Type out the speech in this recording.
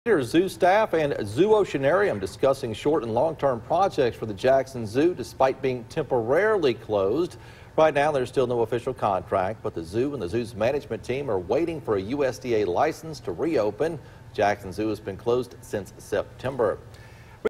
Zoo staff and Zoo Oceanarium discussing short and long-term projects for the Jackson Zoo despite being temporarily closed. Right now there's still no official contract, but the zoo and the zoo's management team are waiting for a USDA license to reopen. Jackson Zoo has been closed since September.